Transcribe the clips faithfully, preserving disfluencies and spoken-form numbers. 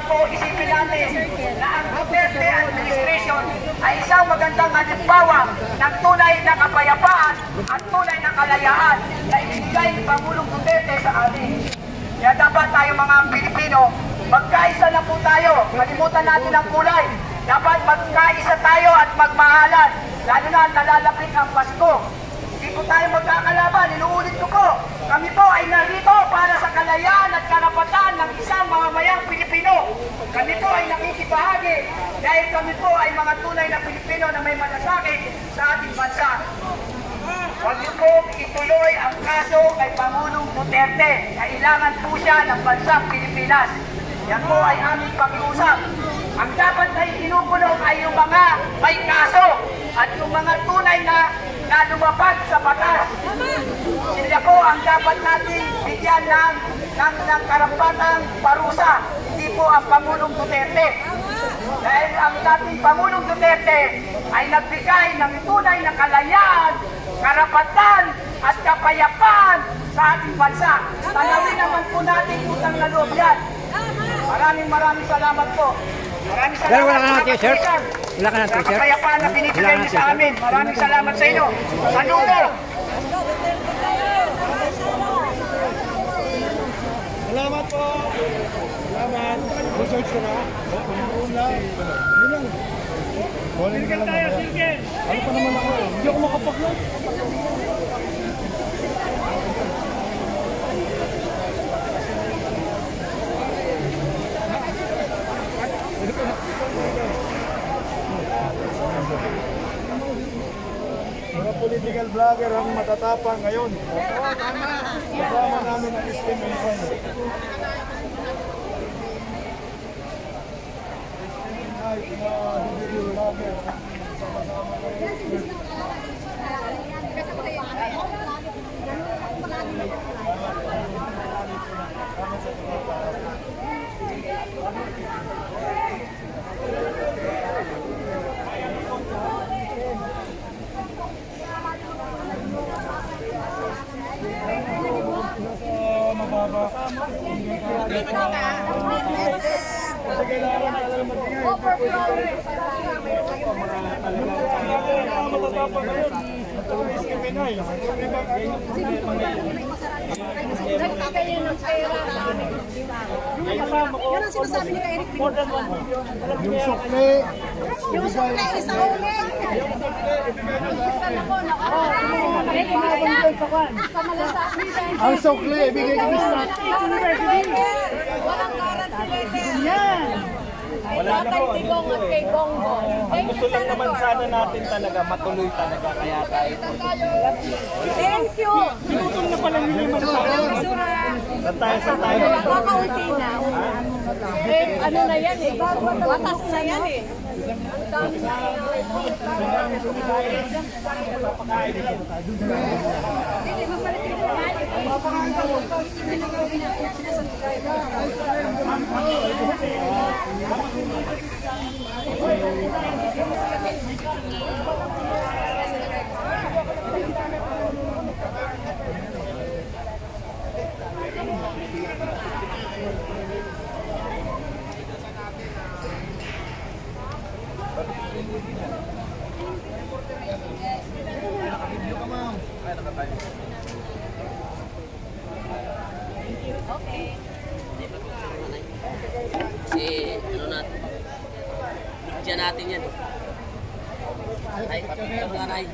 po, isipin natin na ang Duterte administration ay isang magandang halimbawa ng tunay na kapayapaan at tunay na kalayaan na ibigay ni Pangulong Duterte sa atin. Kaya dapat tayo mga Pilipino, magkaisa na po tayo. Kalimutan natin ang kulay. Dapat magkaisa tayo at magmahalan. Lalo na nalalapit ang Pasko. Hindi po tayo magkakalaban. Inuulit ko po. Kami po ay narito para sa kalayaan at karapatan ng isang mamamayang Pilipino. Kami po ay nakikibahagi dahil kami po ay mga tunay na Pilipino na may malasakit sa ating bansa. Huwag niyo po ituloy ang kaso kay Pangulong Duterte. Kailangan po siya ng bansang Pilipinas. Yan po ay aming pakiusap. Ang dapat ay inukulong ay yung mga may kaso at yung mga tunay na, na lumapag sa batas. Sila po ang dapat natin bigyan ng, ng, ng karapatang parusa. Hindi po ang Pangulong Duterte. Dahil ang dating Pangulong Duterte ay nagbigay ng tunay na kalayaan, karapatan at kapayapaan sa ating bansa. Tanawin naman po natin utang na loob yan. Maraming maraming salamat po. Maraming salamat. Pero wala ka ng t-shirt? Wala ka ng t-shirt? Sa kapayapaan na binibigay niyo sa amin. Maraming salamat sa inyo. Saludo! Salamat po! Salamat! Research ka na? Una. Yun lang. Singkel tayo, singkel! Ano pa naman ako? Hindi ako makapag-load. Mga political vlogger ang matatapang ngayon. Kasama namin ang Istin Minsan. Ay, mga video vlogger. Sama-sama ngayon. Mababa. Kasi kailangan talaga magingay. Matatapang ngayon. Matulis kay Pinay. Yung kasama ko. Yan ang sinasabi ni Eric. Yung sukli. Yung sukli, isa uli. Yung sukli, ibigay mo sa akin. Ang sukli, ibigay ko sa walang guarantee letter. Wala na po. Kay Tigong at kay Bongo. Ang gusto lang naman sana natin talaga matuloy talaga kaya tayo. Thank you. Sinutong na pala niliman sa akin. Sa tayo sa tayo. Kakaunti na. Eh, ano na yan eh. Batas na yan eh. Okay. Kasi ano natin, bigyan natin yan. Ay, papigyan nga rin.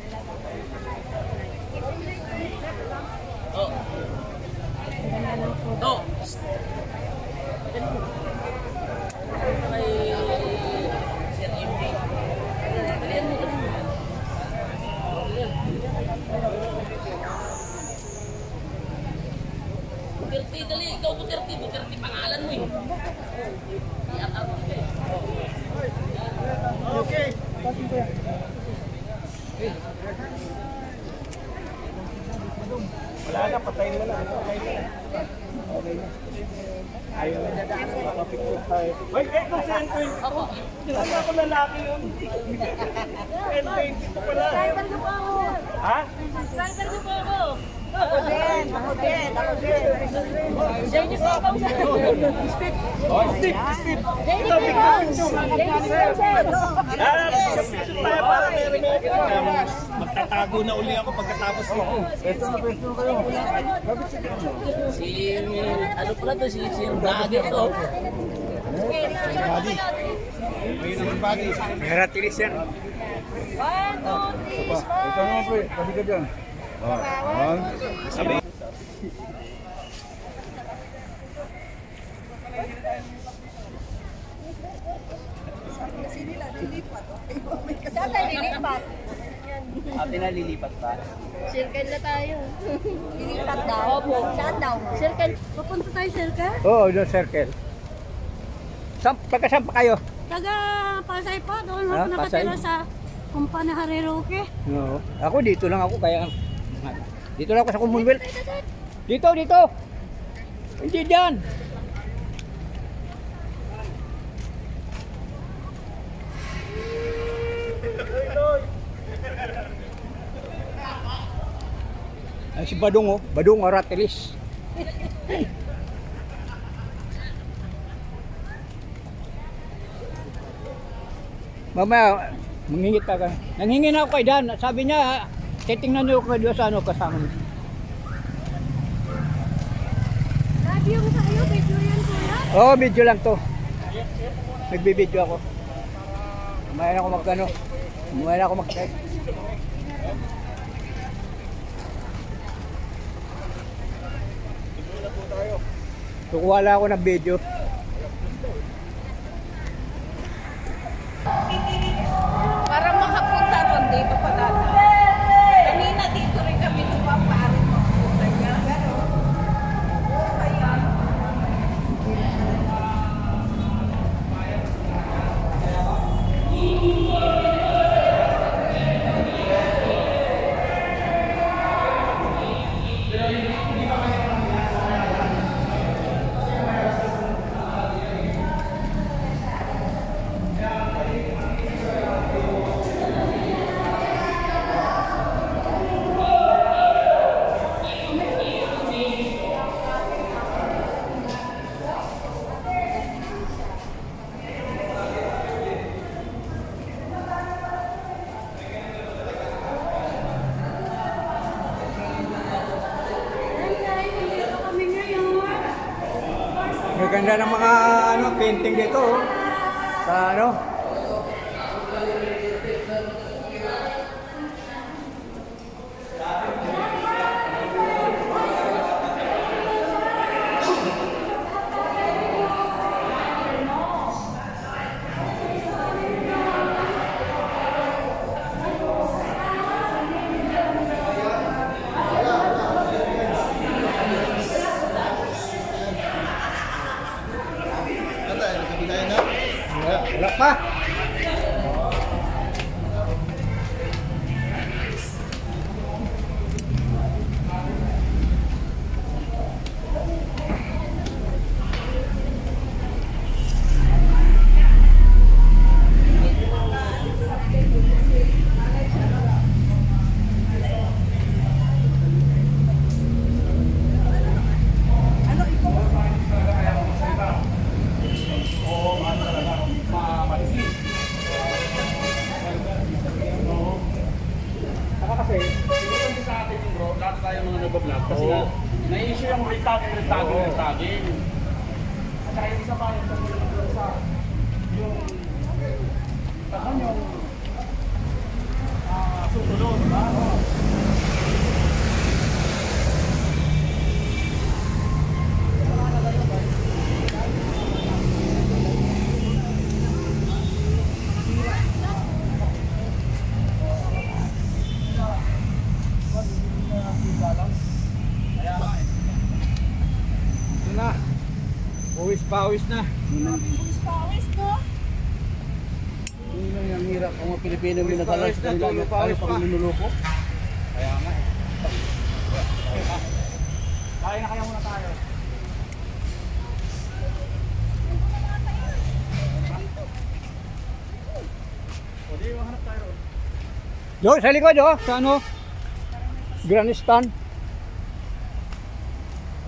Oh. Oh. Ay, Sir M P. Dalihan mo. Bukirti, dali. Ikaw Bukirti. Bukirti pangalan mo eh. I-up-up mo eh. Okay. Wala na, patayin mo na. Okay na. Okay na. Ayaw na. Makapicture tayo. Ay, eto si N twenty. Kilala ko lalaki yun. N twenty ko pala. Driver ko po ako. Ha? Driver ko po ako. Ako din, ako din. Ako Dennis Pabang sa Oh, Steve, Steve. Dennis Pabang. Dennis Pabang. Ah, tayo para meron meron. Magtatago na uli ako pagkatapos nito. Si, ano pala to, si, si Bagay to. Meratilis yan. One, two, three, start. Ito naman pre, tabi ka dyan. Oh, one. Sabi. Saan tayo lilipat? Ate na lilipat pa. Circle na tayo. Lilipat daw? Opo. Saan daw? Circle. Papunta tayo circle? Oo, doon circle. Sam, taga saan pa kayo? Taga Pasay po, doon Ah, ako nakatira Pasay? sa kumpanya Hariroke. No. Ako dito lang ako kaya dito lang ako sa Commonwealth. Dito, dito. Hindi diyan. Ay si Badong oh, Badong Aratilis. Mamaya, manghingit ka ka. Nanghingi na ako kay Dan. Sabi niya, titingnan niyo ako kay Diyos ano kasama mo. Sabi yung sa'yo, video yan kuya. Oo, oh, video lang to. Nagbibideo ako. Mamaya na ako magkano. Mamaya na ako mag-type. Kukuha lang ako ng video. Para makapunta ron dito pa dati. Kanina dito rin kami tumaparin makapunta niya. Pero, ayan. Maganda ng mga ano, painting dito oh. Sa ano. Wala pa. Kasi nga, na-issue yung retaging, retaging, retaging. At saka yung isa pa, yung sa yung takon yung ah, susunod, diba? Na. Pawis pawis na. Pawis no? Yun lang yung hirap kung mga Pilipino may natalas na tayo pang linuloko. Kaya nga eh. Kaya na kaya muna tayo. O di, mahanap tayo ron. Doon sa likod oh, sa ano? Grand stand.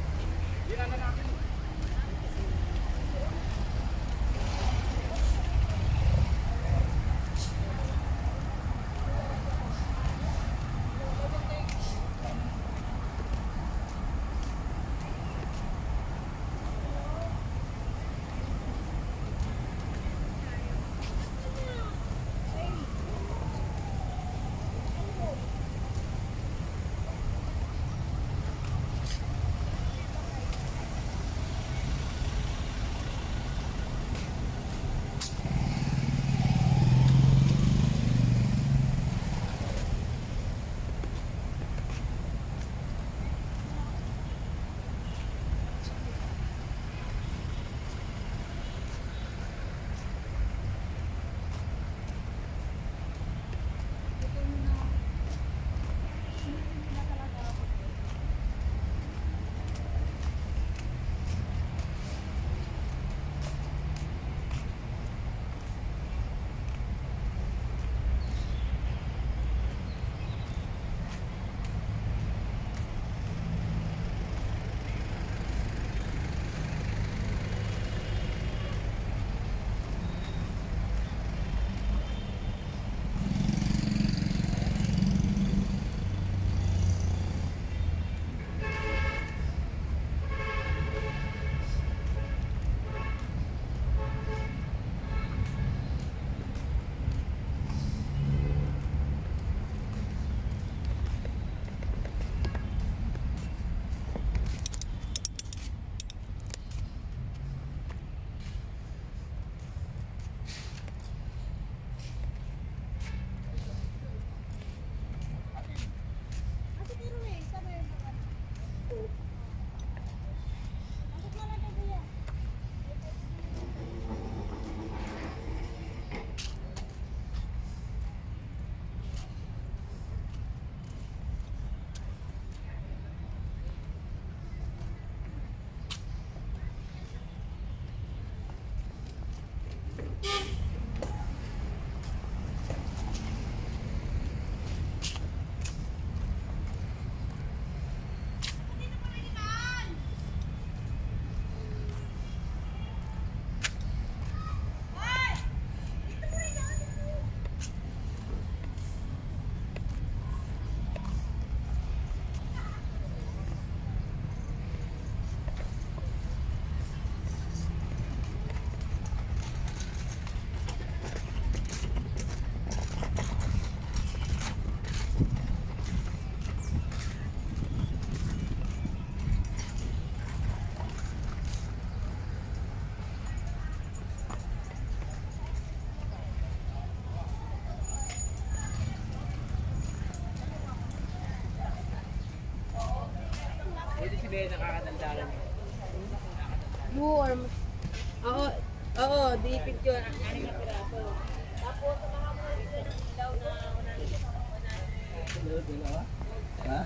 Pwede si Bea nakakadandalan. You are... Oo, oo, di picture. Ang aning na piraso. Tapos, sa mga mga ilaw na Ha?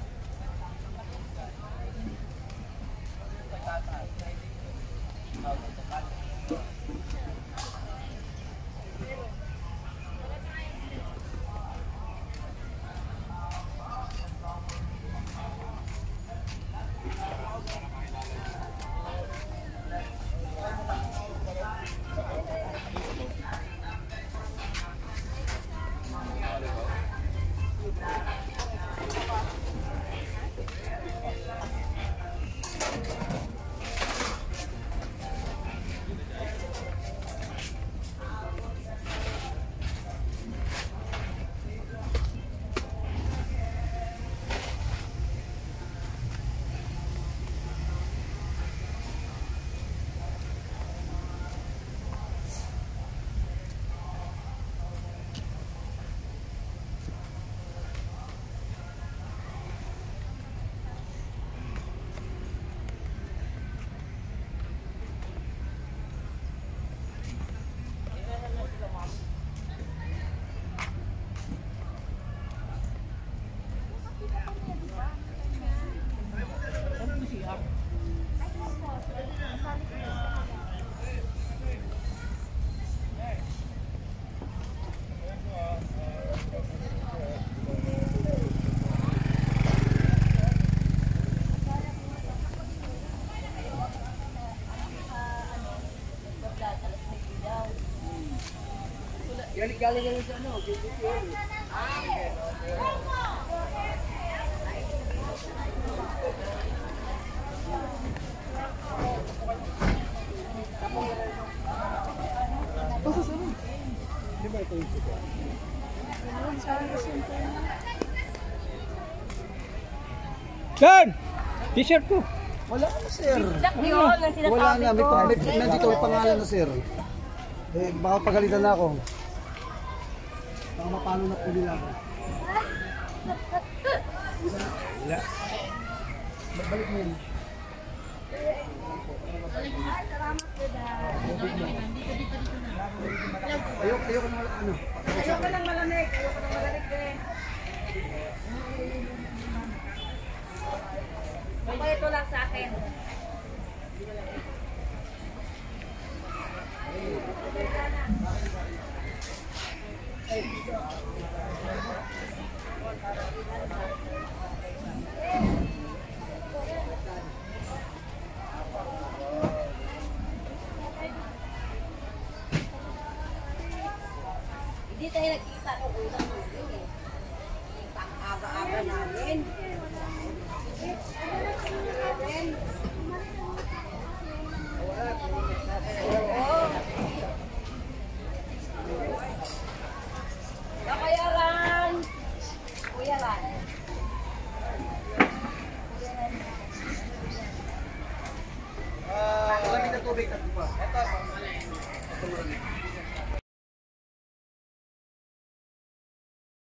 Galing galing sa ano, G P T. Pasok sana. Di ba ito yung siya? John! T-shirt ko. Wala na, sir. yun, ang sinasabi Wala na, may, ko. may, nandito may pangalan na, sir. Eh, baka pagalitan na ako. Baka mapalo na po nila ako. Wala. Balik mo yun. Ayoko, ayoko na wala, ano. Ayoko lang malamig. Ayoko lang malamig din. Baka ito lang sa akin. Hindi tayo nagkita kung unang huli eh. Yung pang-aga-aga namin.